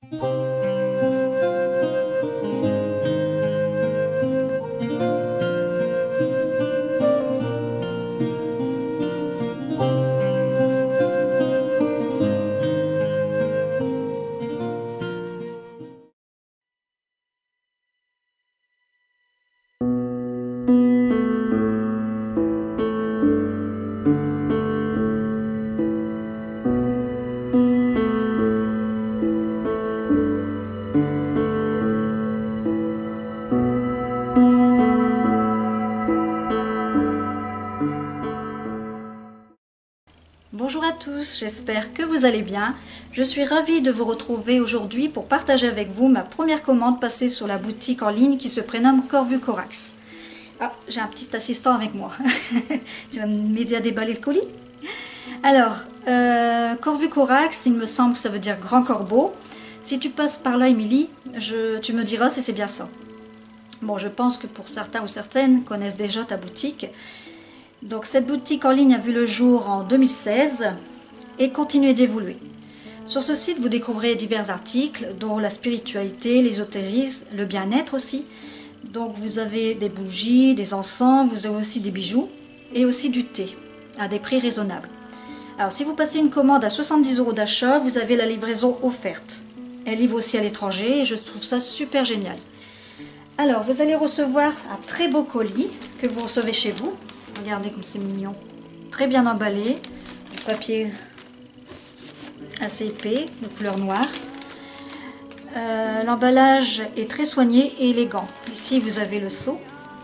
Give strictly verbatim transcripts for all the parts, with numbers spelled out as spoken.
Bonjour à tous, j'espère que vous allez bien. Je suis ravie de vous retrouver aujourd'hui pour partager avec vous ma première commande passée sur la boutique en ligne qui se prénomme Corvu Corax. Ah, j'ai un petit assistant avec moi. Tu vas m'aider à déballer le colis? Alors, euh, Corvu Corax, il me semble que ça veut dire grand corbeau. Si tu passes par là, Émilie, je, tu me diras si c'est bien ça. Bon, je pense que pour certains ou certaines connaissent déjà ta boutique. Donc cette boutique en ligne a vu le jour en deux mille seize et continue d'évoluer. Sur ce site, vous découvrirez divers articles, dont la spiritualité, l'ésotérisme, le bien-être aussi. Donc vous avez des bougies, des encens, vous avez aussi des bijoux et aussi du thé à des prix raisonnables. Alors si vous passez une commande à soixante-dix euros d'achat, vous avez la livraison offerte. Elle livre aussi à l'étranger et je trouve ça super génial. Alors vous allez recevoir un très beau colis que vous recevez chez vous. Regardez comme c'est mignon. Très bien emballé. Du papier assez épais, de couleur noire. Euh, L'emballage est très soigné et élégant. Ici, vous avez le seau.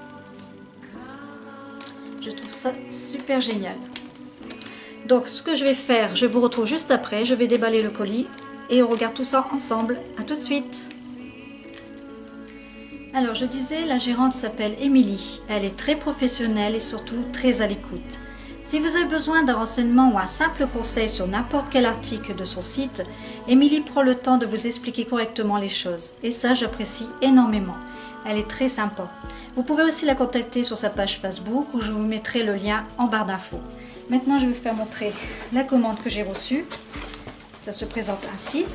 Je trouve ça super génial. Donc, ce que je vais faire, je vous retrouve juste après. Je vais déballer le colis et on regarde tout ça ensemble. À tout de suite. Alors, je disais, la gérante s'appelle Émilie. Elle est très professionnelle et surtout très à l'écoute. Si vous avez besoin d'un renseignement ou un simple conseil sur n'importe quel article de son site, Émilie prend le temps de vous expliquer correctement les choses. Et ça, j'apprécie énormément. Elle est très sympa. Vous pouvez aussi la contacter sur sa page Facebook où je vous mettrai le lien en barre d'infos. Maintenant, je vais vous faire montrer la commande que j'ai reçue. Ça se présente ainsi.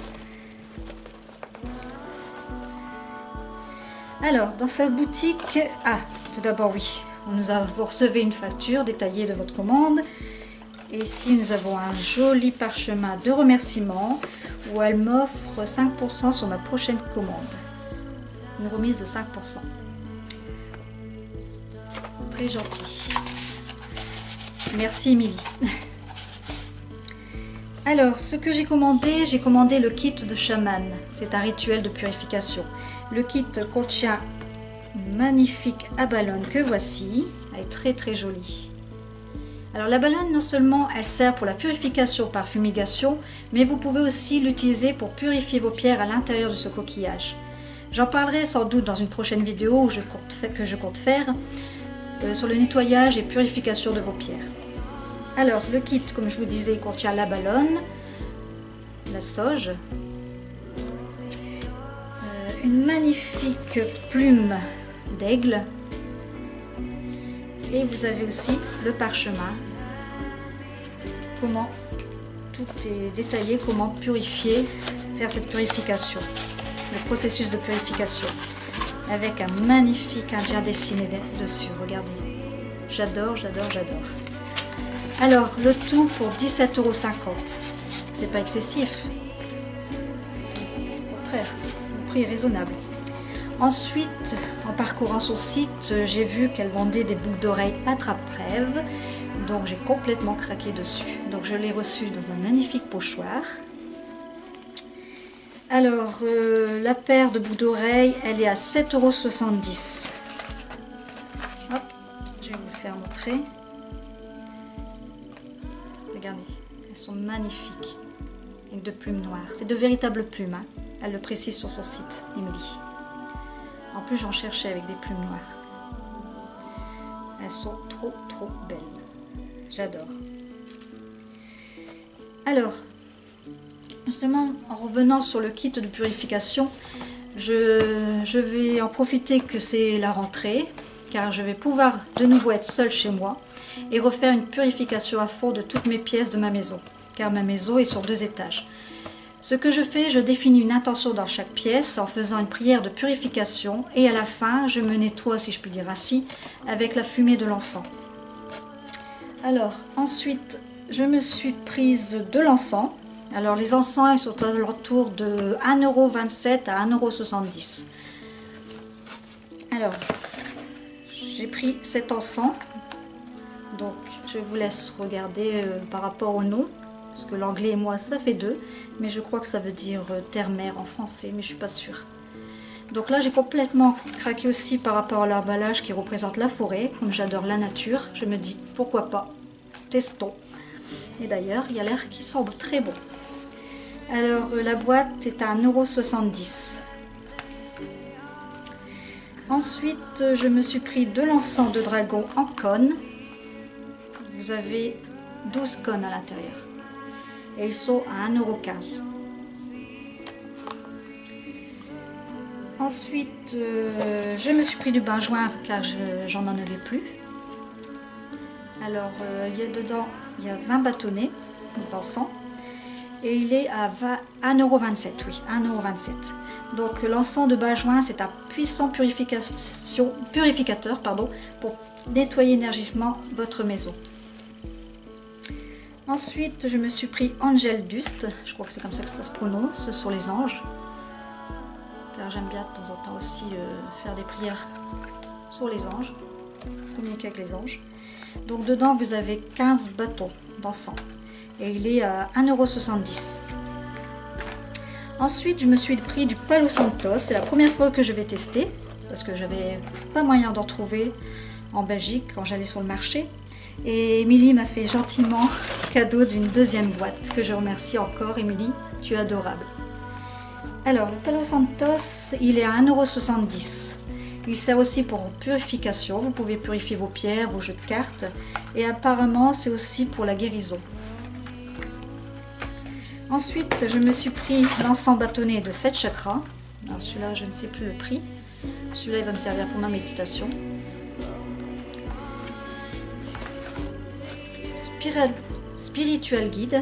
Alors, dans sa boutique, ah, tout d'abord oui, nous avons, vous recevez une facture détaillée de votre commande. Et ici, nous avons un joli parchemin de remerciements où elle m'offre cinq pour cent sur ma prochaine commande. Une remise de cinq pour cent. Très gentil. Merci Émilie. Alors, ce que j'ai commandé, j'ai commandé le kit de chaman. C'est un rituel de purification. Le kit contient une magnifique abalone que voici. Elle est très très jolie. Alors la ballonne, non seulement elle sert pour la purification par fumigation, mais vous pouvez aussi l'utiliser pour purifier vos pierres à l'intérieur de ce coquillage. J'en parlerai sans doute dans une prochaine vidéo où je compte, que je compte faire euh, sur le nettoyage et purification de vos pierres. Alors le kit, comme je vous disais, contient la ballonne, la sauge, une magnifique plume d'aigle et vous avez aussi le parchemin. Comment tout est détaillé, comment purifier, faire cette purification, le processus de purification avec un magnifique indien dessiné dessus. Regardez, j'adore, j'adore, j'adore. Alors le tout pour dix-sept euros cinquante. C'est pas excessif, au contraire. Prix raisonnable. Ensuite, en parcourant son site, j'ai vu qu'elle vendait des boucles d'oreilles attrape-rêve, donc j'ai complètement craqué dessus. Donc je l'ai reçu dans un magnifique pochoir. Alors, euh, la paire de boucles d'oreilles, elle est à sept euros soixante-dix. Hop, je vais vous le faire montrer. Regardez, elles sont magnifiques, avec de plumes noires. C'est de véritables plumes, hein. Elle le précise sur son site, Émilie. En plus, j'en cherchais avec des plumes noires. Elles sont trop, trop belles. J'adore. Alors, justement, en revenant sur le kit de purification, je, je vais en profiter que c'est la rentrée, car je vais pouvoir de nouveau être seule chez moi et refaire une purification à fond de toutes mes pièces de ma maison, car ma maison est sur deux étages. Ce que je fais, je définis une intention dans chaque pièce en faisant une prière de purification et à la fin, je me nettoie, si je puis dire ainsi, avec la fumée de l'encens. Alors, ensuite, je me suis prise de l'encens. Alors, les encens, ils sont autour de un euro vingt-sept à un euro soixante-dix. Alors, j'ai pris cet encens. Donc, je vous laisse regarder euh, par rapport au nom. Parce que l'anglais et moi, ça fait deux. Mais je crois que ça veut dire euh, terre-mer en français, mais je suis pas sûre. Donc là, j'ai complètement craqué aussi par rapport à l'emballage qui représente la forêt. Comme j'adore la nature, je me dis pourquoi pas, testons. Et d'ailleurs, il y a l'air qui semble très bon. Alors, euh, la boîte est à un euro soixante-dix. Ensuite, je me suis pris de l'encens de dragon en cône. Vous avez douze cônes à l'intérieur. Et ils sont à un euro quinze. Ensuite, euh, je me suis pris du benjoin car j'en en avais plus. Alors, euh, il y a dedans, il y a vingt bâtonnets d'encens. Et il est à un euro vingt-sept, oui, un euro vingt-sept. Donc l'encens de benjoin, c'est un puissant purification, purificateur pardon, pour nettoyer énergiquement votre maison. Ensuite, je me suis pris Angel Dust, je crois que c'est comme ça que ça se prononce, sur les anges. Car j'aime bien de temps en temps aussi euh, faire des prières sur les anges, communiquer avec les anges. Donc dedans, vous avez quinze bâtons d'encens. Et il est à un euro soixante-dix. Ensuite, je me suis pris du Palo Santo. C'est la première fois que je vais tester. Parce que j'avais pas moyen d'en trouver en Belgique quand j'allais sur le marché. Et Émilie m'a fait gentiment cadeau d'une deuxième boîte. Que je remercie encore, Émilie. Tu es adorable. Alors, le Palo Santos, il est à un euro soixante-dix. Il sert aussi pour purification. Vous pouvez purifier vos pierres, vos jeux de cartes. Et apparemment, c'est aussi pour la guérison. Ensuite, je me suis pris l'encens bâtonné de sept chakras. Alors celui-là, je ne sais plus le prix. Celui-là, il va me servir pour ma méditation. Spiral, Spiritual Guide.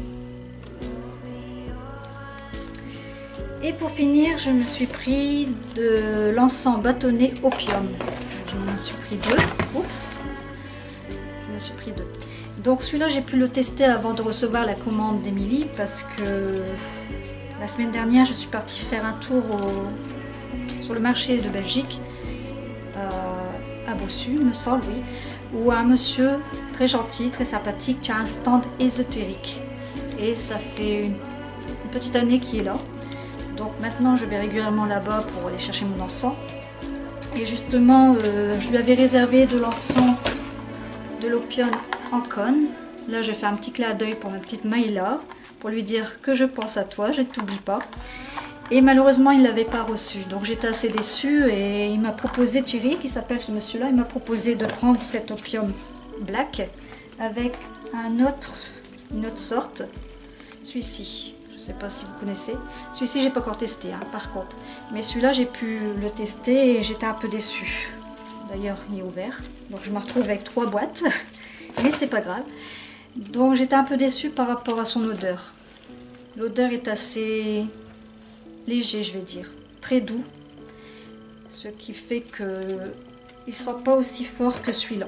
Et pour finir, je me suis pris de l'encens bâtonné opium. Je m'en suis pris deux. Oups. Je me suis pris deux. Donc celui-là, j'ai pu le tester avant de recevoir la commande d'Émilie parce que la semaine dernière, je suis partie faire un tour au, sur le marché de Belgique, euh, à Bossu, me semble, oui, où un monsieur très gentil, très sympathique, qui a un stand ésotérique. Et ça fait une, une petite année qu'il est là. Donc maintenant, je vais régulièrement là-bas pour aller chercher mon encens. Et justement, euh, je lui avais réservé de l'encens, de l'opium en cône. Là, je fais un petit clin d'œil pour ma petite Maïla, pour lui dire que je pense à toi, je ne t'oublie pas. Et malheureusement, il ne l'avait pas reçu. Donc j'étais assez déçue et il m'a proposé, Thierry, qui s'appelle ce monsieur-là, il m'a proposé de prendre cet opium black avec un autre, une autre sorte, celui-ci. Je ne sais pas si vous connaissez. Celui-ci, j'ai pas encore testé, hein, par contre. Mais celui-là, j'ai pu le tester et j'étais un peu déçue. D'ailleurs, il est ouvert. Donc je me retrouve avec trois boîtes. Mais c'est pas grave. Donc j'étais un peu déçue par rapport à son odeur. L'odeur est assez léger, je vais dire. Très doux. Ce qui fait que il ne sent pas aussi fort que celui-là.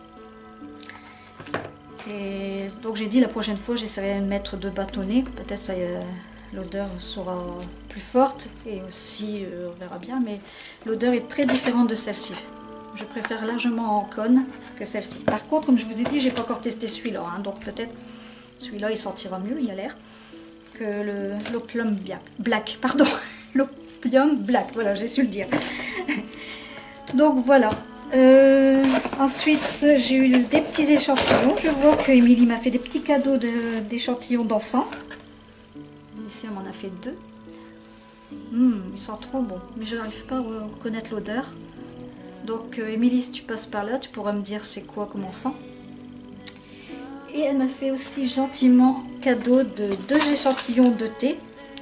Et donc j'ai dit la prochaine fois j'essaierai de mettre deux bâtonnets. Peut-être ça euh, l'odeur sera plus forte. Et aussi, euh, on verra bien. Mais l'odeur est très différente de celle-ci. Je préfère largement en cône que celle-ci. Par contre, comme je vous ai dit, j'ai pas encore testé celui-là. Hein, donc peut-être celui-là, il sortira mieux, il a l'air, que l'opium black. Black, pardon. L'opium black, voilà, j'ai su le dire. Donc voilà. Euh, ensuite, j'ai eu des petits échantillons. Je vois que Émilie m'a fait des petits cadeaux d'échantillons de, d'encens. Ici, elle m'en a fait deux. Mmh, ils sont trop bons. Mais je n'arrive pas à reconnaître l'odeur. Donc, euh, Émilie, si tu passes par là, tu pourras me dire c'est quoi comme encens. Et elle m'a fait aussi gentiment cadeau de deux échantillons de thé.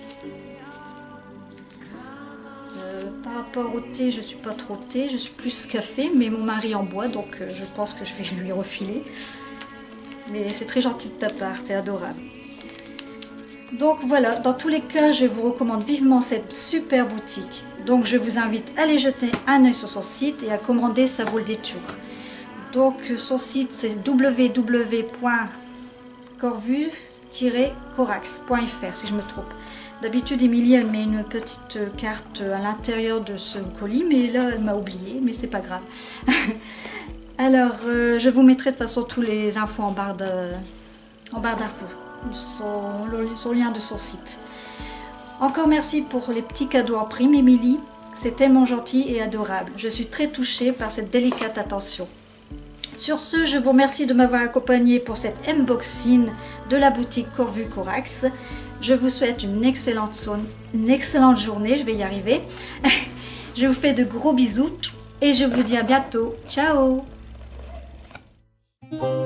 Euh, par rapport au thé, je ne suis pas trop thé, je suis plus café, mais mon mari en boit, donc euh, je pense que je vais lui refiler. Mais c'est très gentil de ta part, t'es adorable. Donc voilà, dans tous les cas, je vous recommande vivement cette super boutique. Donc je vous invite à aller jeter un œil sur son site et à commander, ça vaut le détour. Donc son site c'est w w w point corvu tiret corax point f r si je me trompe. D'habitude Émilie elle met une petite carte à l'intérieur de ce colis, mais là elle m'a oublié, mais c'est pas grave. Alors euh, je vous mettrai de toute façon tous les infos en barre de, en barre d'infos, son, son lien de son site. Encore merci pour les petits cadeaux en prime Émilie, c'est tellement gentil et adorable. Je suis très touchée par cette délicate attention. Sur ce, je vous remercie de m'avoir accompagné pour cet unboxing de la boutique Corvu Corax. Je vous souhaite une excellente, une excellente journée, je vais y arriver. Je vous fais de gros bisous et je vous dis à bientôt. Ciao!